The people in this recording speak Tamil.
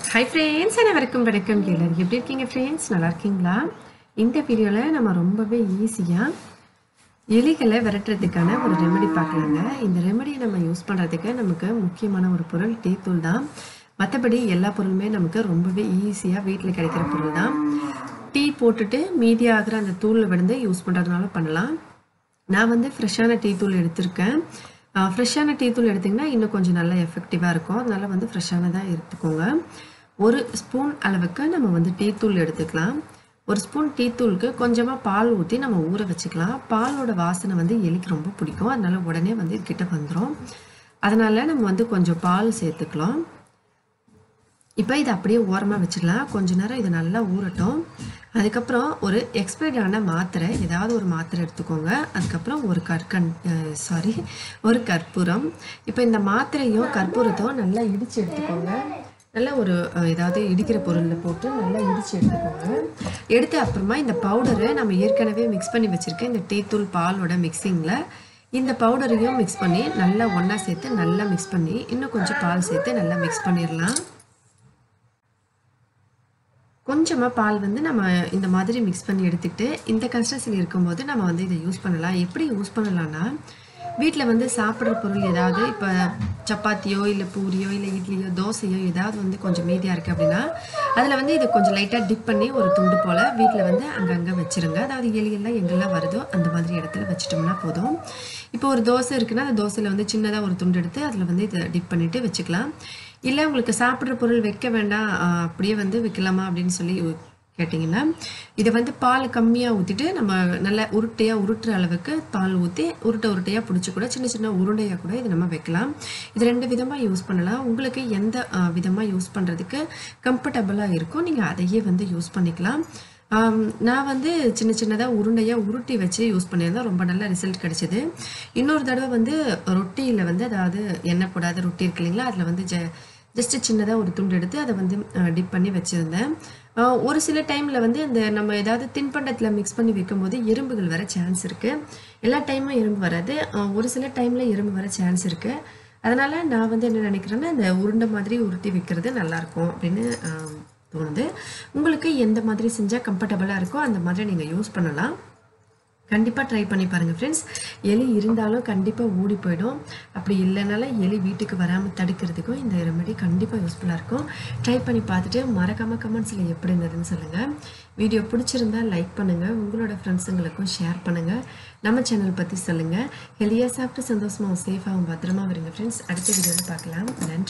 Hi friends, அனைவருக்கும் வணக்கம். எல்லாரும் எப்படி இருக்கீங்க friends? நல்லா இருக்கீங்களா? இந்த வீடியோல நம்ம ரொம்பவே ஈஸியா எலிகளை விரட்டுறதுக்கான ஒரு ரெமெடி பார்க்கலாங்க. இந்த ரெமெடியை நம்ம யூஸ் பண்றதுக்கு நமக்கு முக்கியமான ஒரு பொருள் டீ தூள் தான். மற்றபடி எல்லா பொருளுமே நமக்கு ரொம்பவே ஈஸியா வீட்டில் கிடைக்கிற பொருள் தான். டீ போட்டுட்டு மீதி ஆகிற அந்த தூளை விழுந்து யூஸ் பண்றதுனால பண்ணலாம். நான் வந்து ஃப்ரெஷ்ஷான டீ தூள் எடுத்திருக்கேன். ஃப்ரெஷ்ஷான டீ தூள் எடுத்திங்கன்னா இன்னும் கொஞ்சம் நல்லா எஃபெக்டிவாக இருக்கும். அதனால வந்து ஃப்ரெஷ்ஷானதாக எடுத்துக்கோங்க. ஒரு ஸ்பூன் அளவுக்கு நம்ம வந்து டீ தூள் எடுத்துக்கலாம். ஒரு ஸ்பூன் டீ தூளுக்கு கொஞ்சமாக பால் ஊற்றி நம்ம ஊற வச்சுக்கலாம். பாலோட வாசனை வந்து எலிக்கு ரொம்ப பிடிக்கும். அதனால உடனே வந்து கிட்ட வந்துடும். அதனால நம்ம வந்து கொஞ்சம் பால் சேர்த்துக்கலாம். இப்போ இதை அப்படியே ஓரமாக வச்சிடலாம். கொஞ்ச நேரம் இது நல்லா ஊறட்டும். அதுக்கப்புறம் ஒரு எக்ஸ்பைர்டான மாத்திரை, ஏதாவது ஒரு மாத்திரை எடுத்துக்கோங்க. அதுக்கப்புறம் ஒரு கற்பூரம். இப்போ இந்த மாத்திரையும் கற்பூரத்தையும் நல்லா இடித்து எடுத்துக்கோங்க. நல்லா ஒரு ஏதாவது இடிக்கிற பொருளில் போட்டு நல்லா இடித்து எடுத்துக்கோங்க. எடுத்து அப்புறமா இந்த பவுடரை நம்ம ஏற்கனவே மிக்ஸ் பண்ணி வச்சுருக்கேன். இந்த டீ தூள் பாலோட மிக்சிங்கில் இந்த பவுடரையும் மிக்ஸ் பண்ணி நல்லா ஒன்றா சேர்த்து நல்லா மிக்ஸ் பண்ணி இன்னும் கொஞ்சம் பால் சேர்த்து நல்லா மிக்ஸ் பண்ணிடலாம். கொஞ்சமாக பால் வந்து நம்ம இந்த மாதிரி மிக்ஸ் பண்ணி எடுத்துக்கிட்டு இந்த கன்சிஸ்டன்சியில் இருக்கும்போது நம்ம வந்து இதை யூஸ் பண்ணலாம். எப்படி யூஸ் பண்ணலான்னா, வீட்டில் வந்து சாப்பிட்ற பொருள் ஏதாவது இப்போ சப்பாத்தியோ இல்லை பூரியோ இல்லை இட்லியோ தோசையோ ஏதாவது வந்து கொஞ்சம் மீதியாக இருக்குது அப்படின்னா அதில் வந்து இதை கொஞ்சம் லைட்டாக டிப் பண்ணி ஒரு துண்டு போல் வீட்டில் வந்து அங்கங்கே வச்சுருங்க. அதாவது எலியெல்லாம் எங்கெல்லாம் வருதோ அந்த மாதிரி இடத்துல வச்சிட்டோம்னா போதும். இப்போ ஒரு தோசை இருக்குன்னா அந்த தோசையில் வந்து சின்னதாக ஒரு துண்டு எடுத்து அதில் வந்து இதை டிப் பண்ணிவிட்டு வச்சுக்கலாம். இல்லை உங்களுக்கு சாப்பிட்ற பொருள் வைக்க வேண்டாம், அப்படியே வந்து வைக்கலாமா அப்படின்னு சொல்லி கேட்டிங்கன்னா, இதை வந்து பால் கம்மியாக ஊற்றிட்டு நம்ம நல்லா உருட்டுற அளவுக்கு பால் ஊற்றி உருட்டையாக பிடிச்சி கூட சின்ன சின்ன உருண்டையாக கூட இதை நம்ம வைக்கலாம். இது 2 விதமாக யூஸ் பண்ணலாம். உங்களுக்கு எந்த விதமாக யூஸ் பண்ணுறதுக்கு கம்ஃபர்டபுளாக இருக்கும் நீங்கள் அதையே வந்து யூஸ் பண்ணிக்கலாம். நான் வந்து சின்னதாக உருண்டையாக உருட்டி வச்சு யூஸ் பண்ணியிருந்தேன். ரொம்ப நல்ல ரிசல்ட் கிடைச்சிது. இன்னொரு தடவை வந்து ரொட்டியில் வந்து அதாவது எண்ணெய் போடாத ரொட்டி இருக்கு இல்லைங்களா, அதில் வந்து ஜஸ்ட்டு சின்னதாக ஒரு துண்டு எடுத்து அதை வந்து டிப் பண்ணி வச்சுருந்தேன். ஒரு சில டைமில் வந்து இந்த நம்ம ஏதாவது தின்பண்டத்தில் மிக்ஸ் பண்ணி வைக்கும்போது எறும்புகள் வர சான்ஸ் இருக்குது. எல்லா டைமும் எறும்பு வராது, ஒரு சில டைமில் எறும்பு வர சான்ஸ் இருக்குது. அதனால் நான் வந்து என்ன நினைக்கிறேன்னா, இந்த உருண்டை மாதிரி உருட்டி வைக்கிறது நல்லாயிருக்கும் அப்படின்னு தோணுது. உங்களுக்கு எந்த மாதிரி செஞ்சால் கம்ஃபர்டபுளாக இருக்கோ அந்த மாதிரி நீங்கள் யூஸ் பண்ணலாம். கண்டிப்பாக ட்ரை பண்ணி பாருங்கள் ஃப்ரெண்ட்ஸ். எலி இருந்தாலும் கண்டிப்பாக ஓடி போயிடும். அப்படி இல்லைனாலும் எலி வீட்டுக்கு வராமல் தடுக்கிறதுக்கும் இந்த ரெமெடி கண்டிப்பாக யூஸ்ஃபுல்லாக இருக்கும். ட்ரை பண்ணி பார்த்துட்டு மறக்காமல் கமெண்ட்ஸில் எப்படி இருந்ததுன்னு சொல்லுங்கள். வீடியோ பிடிச்சிருந்தா லைக் பண்ணுங்கள், உங்களோட ஃப்ரெண்ட்ஸுங்களுக்கும் ஷேர் பண்ணுங்கள். நம்ம சேனல் பற்றி சொல்லுங்கள். ஹெல்தியாக சாப்பிட்டு சந்தோஷமாக சேஃபாகவும் பத்திரமா வருங்க ஃப்ரெண்ட்ஸ். அடுத்த வீடியோவில் பார்க்கலாம். நன்றி.